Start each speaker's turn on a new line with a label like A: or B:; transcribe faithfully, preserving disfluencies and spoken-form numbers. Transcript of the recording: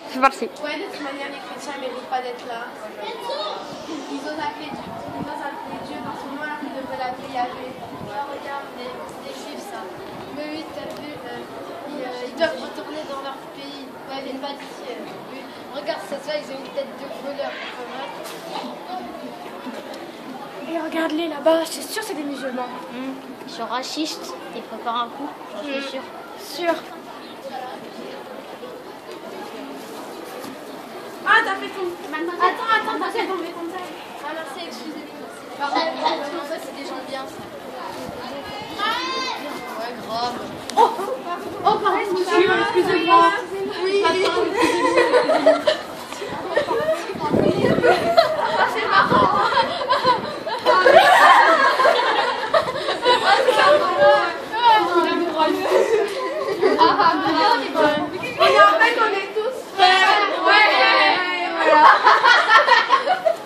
A: C'est parti.
B: Ouais, de toute manière, les chrétiens ne méritent pas d'être là. Ils osent appeler Dieu, ils osent appeler Dieu dans son nom alors qu'ils devraient l'appeler Yahvé.
C: Ouais, regarde, les, les juifs, ça. Mais oui, t'as vu, euh, ils, euh, ils doivent retourner dans leur pays. Ouais, ils viennent pas d'ici. Euh. Oui. Regarde, ça se voit, ils ont une tête de voleur.
B: Et regarde-les là-bas, c'est sûr c'est des musulmans.
A: Mmh. Ils sont racistes. Ils préparent un coup, j'en suis
B: Mmh.
A: sûre.
B: Sûr. Ah, t'as fait ton... Attends, attends, t'as fait tomber ton taille.
C: Ah, merci, excusez-moi. Par contre, ça, c'est des gens bien, ça. Ouais, grave.
B: Oh, oh, pareil, monsieur, excusez-moi. Oui. Ah, c'est marrant. Et en fait, on est tous frères. Ouais, voilà.